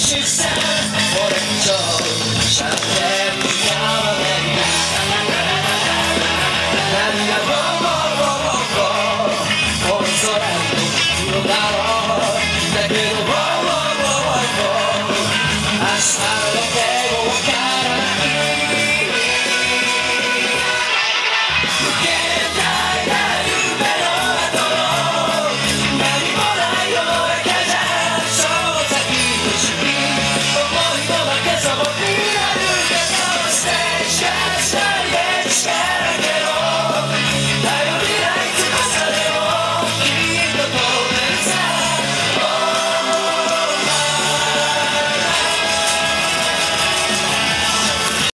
しさこれ以上しゃべりやまない何がボーボーボーボーこの空の色だろうだけどボーボーボーボー明日の予定もわからない無限大